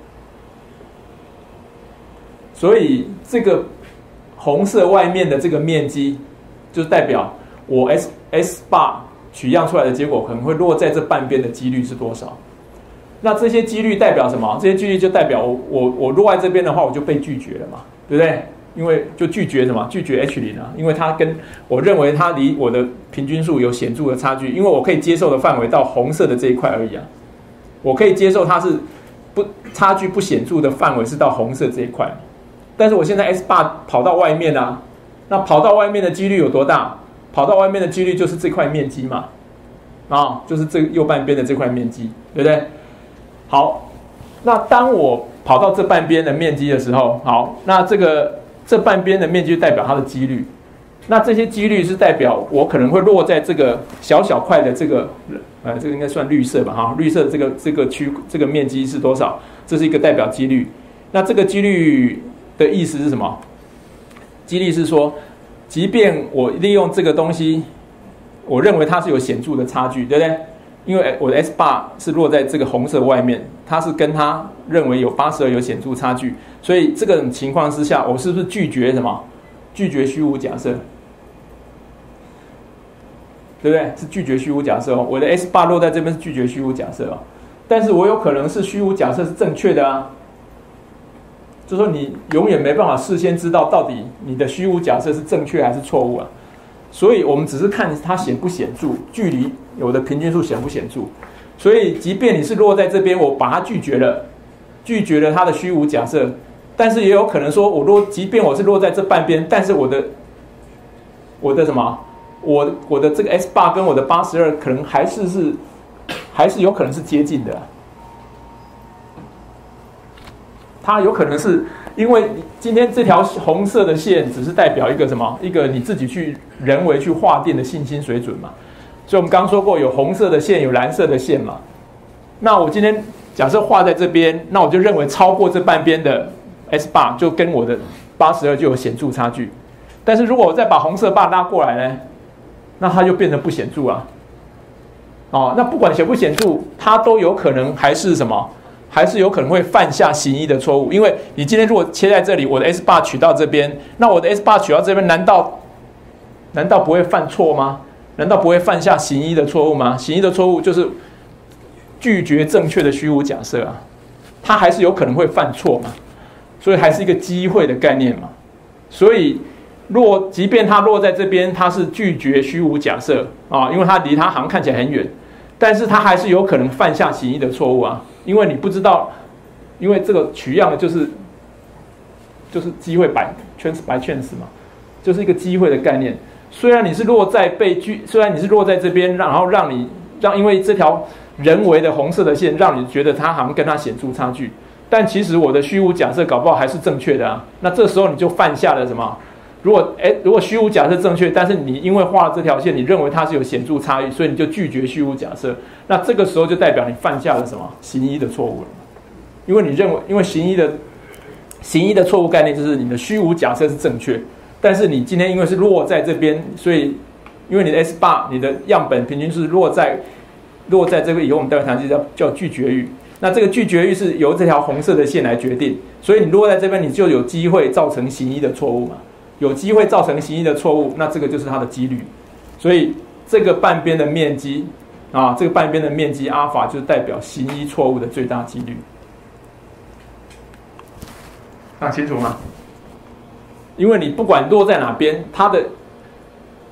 所以这个红色外面的这个面积，就是代表我 S S 八取样出来的结果可能会落在这半边的几率是多少？那这些几率代表什么？这些几率就代表我我我落在这边的话，我就被拒绝了嘛，对不对？因为就拒绝什么？拒绝 H 零 啊，因为它跟我认为它离我的平均数有显著的差距，因为我可以接受的范围到红色的这一块而已啊，我可以接受它是不差距不显著的范围是到红色这一块，但是我现在 S 八跑到外面啊，那跑到外面的几率有多大？跑到外面的几率就是这块面积嘛，啊，就是这右半边的这块面积，对不对？好，那当我跑到这半边的面积的时候，好，那这个这半边的面积就代表它的几率。那这些几率是代表我可能会落在这个小小块的这个，呃，这个应该算绿色吧，哈，绿色的这个这个区这个面积是多少？这是一个代表几率。那这个几率的意思是什么？几率是说，即便我利用这个东西，我认为它是有显著的差距，对不对？因为我的 S 八是落在这个红色外面，它是跟它认为有八十二有显著差距，所以这个情况之下，我是不是拒绝什么？拒绝虚无假设，对不对？是拒绝虚无假设哦。我的 S 八落在这边是拒绝虚无假设哦，但是我有可能是虚无假设是正确的啊，就说你永远没办法事先知道到底你的虚无假设是正确还是错误啊。所以我们只是看它显不显著，距离有的平均数显不显著。所以即便你是落在这边，我把它拒绝了，拒绝了它的虚无假设，但是也有可能说，我落，即便我是落在这半边，但是我的我的什么，我我的这个 S 八跟我的八十二可能还是是还是有可能是接近的。它有可能是因为今天这条红色的线只是代表一个什么？一个你自己去人为去划定的信心水准嘛。所以我们刚说过，有红色的线，有蓝色的线嘛。那我今天假设画在这边，那我就认为超过这半边的 S 八就跟我的八十二就有显著差距。但是如果我再把红色把拉过来呢，那它就变成不显著啊。哦，那不管显不显著，它都有可能还是什么？还是有可能会犯下行医的错误，因为你今天如果切在这里，我的 S 八取到这边，那我的 S 八取到这边，难道难道不会犯错吗？难道不会犯下行医的错误吗？行医的错误就是拒绝正确的虚无假设啊，它还是有可能会犯错嘛，所以还是一个机会的概念嘛。所以落，即便它落在这边，它是拒绝虚无假设啊，因为它离它好像看起来很远，但是它还是有可能犯下行医的错误啊。因为你不知道，因为这个取样的就是就是机会 by chance by chance 嘛，就是一个机会的概念。虽然你是落在被拒，虽然你是落在这边，然后让你让因为这条人为的红色的线让你觉得它好像跟它显著差距，但其实我的虚无假设搞不好还是正确的啊。那这时候你就犯下了什么？如果哎，如果虚无假设正确，但是你因为画了这条线，你认为它是有显著差异，所以你就拒绝虚无假设。那这个时候就代表你犯下了什么行医的错误了？因为你认为，因为行医的行医的错误概念就是你的虚无假设是正确，但是你今天因为是落在这边，所以因为你的 S 八，你的样本平均是落在落在这个以后我们待会谈就叫叫拒绝域。那这个拒绝域是由这条红色的线来决定，所以你落在这边，你就有机会造成行医的错误嘛。有机会造成行医的错误，那这个就是它的几率。所以这个半边的面积啊，这个半边的面积阿法就是代表行医错误的最大几率。那清楚吗？因为你不管落在哪边，它的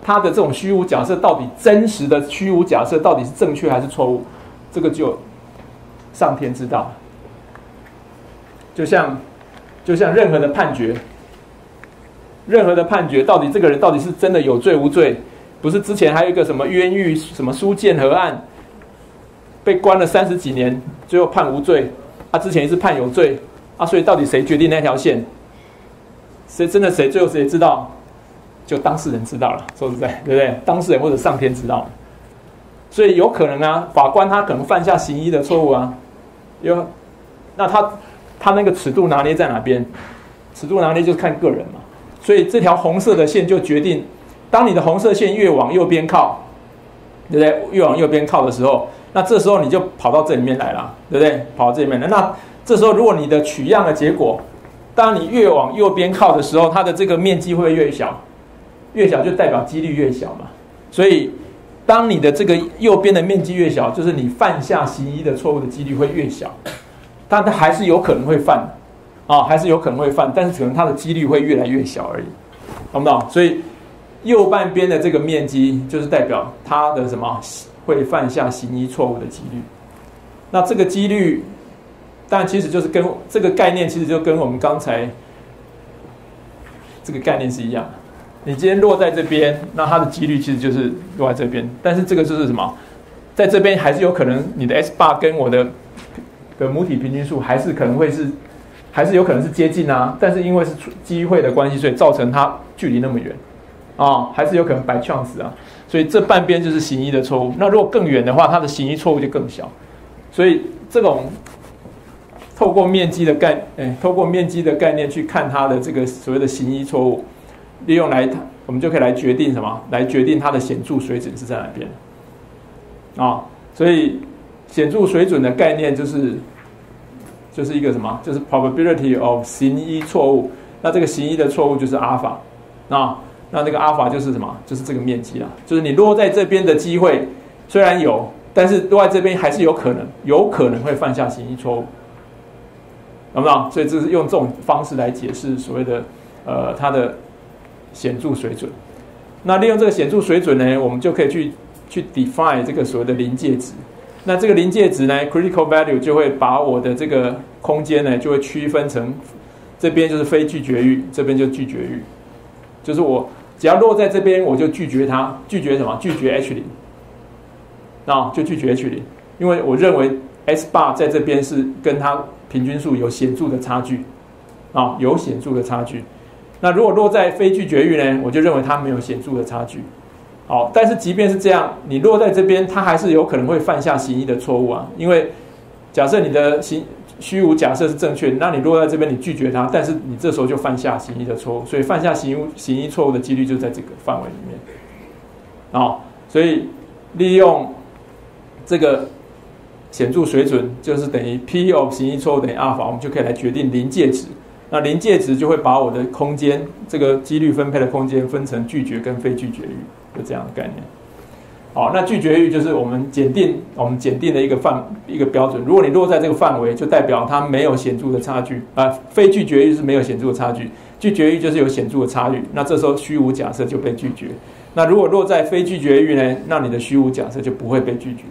它的这种虚无假设到底真实的虚无假设到底是正确还是错误，这个就上天知道。就像就像任何的判决，任何的判决到底这个人到底是真的有罪无罪，不是之前还有一个什么冤狱什么苏建和案，被关了三十几年，最后判无罪，啊之前是判有罪，啊所以到底谁决定那条线？谁真的谁最后谁知道？就当事人知道了，说实在，对不对？当事人或者上天知道了，所以有可能啊，法官他可能犯下行医的错误啊，有，那他他那个尺度拿捏在哪边？尺度拿捏就是看个人嘛，所以这条红色的线就决定，当你的红色线越往右边靠，对不对？越往右边靠的时候，那这时候你就跑到这里面来了，对不对？跑到这里面来，那这时候如果你的取样的结果，当你越往右边靠的时候，它的这个面积会越小。越小就代表几率越小嘛，所以当你的这个右边的面积越小，就是你犯下行医的错误的几率会越小，但它还是有可能会犯，啊，还是有可能会犯，但是可能它的几率会越来越小而已，懂不懂？所以右半边的这个面积就是代表它的什么会犯下行医错误的几率。那这个几率，但其实就是跟这个概念其实就跟我们刚才这个概念是一样的。你今天落在这边，那它的几率其实就是落在这边，但是这个就是什么？在这边还是有可能你的 S 八跟我的的母体平均数还是可能会是，还是有可能是接近啊，但是因为是机会的关系，所以造成它距离那么远啊，还是有可能 by chance 啊，所以这半边就是行医的错误。那如果更远的话，它的行医错误就更小。所以这种透过面积的概，哎，透过面积的概念去看它的这个所谓的行医错误。利用来，我们就可以来决定什么？来决定它的显著水准是在哪边啊？所以显著水准的概念就是就是一个什么？就是 probability of 行医错误。那这个行医的错误就是阿尔法啊。那这个阿尔法就是什么？就是这个面积啦。就是你落在这边的机会虽然有，但是落在这边还是有可能，有可能会犯下行医错误，懂不懂？所以这是用这种方式来解释所谓的呃它的显著水准。那利用这个显著水准呢，我们就可以去去 define 这个所谓的临界值。那这个临界值呢 ，critical value 就会把我的这个空间呢，就会区分成这边就是非拒绝域，这边就拒绝域。就是我只要落在这边，我就拒绝它，拒绝什么？拒绝 H 零，啊，就拒绝 H 零，因为我认为 S bar 在这边是跟它平均数有显著的差距，啊，有显著的差距。那如果落在非拒绝域呢，我就认为它没有显著的差距。好，但是即便是这样，你落在这边，它还是有可能会犯下行医的错误啊。因为假设你的行虚无假设是正确，那你落在这边，你拒绝它，但是你这时候就犯下行医的错误，所以犯下行医行医错误的几率就在这个范围里面。啊，所以利用这个显著水准，就是等于 P of 行医错误等于阿尔法，我们就可以来决定临界值。那临界值就会把我的空间这个几率分配的空间分成拒绝跟非拒绝域，就这样的概念。好，那拒绝域就是我们检定我们检定的一个范一个标准。如果你落在这个范围，就代表它没有显著的差距啊、呃。非拒绝域是没有显著的差距，拒绝域就是有显著的差距。那这时候虚无假设就被拒绝。那如果落在非拒绝域呢，那你的虚无假设就不会被拒绝。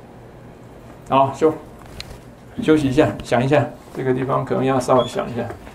好，休休息一下，想一下。这个地方可能要稍微想一下。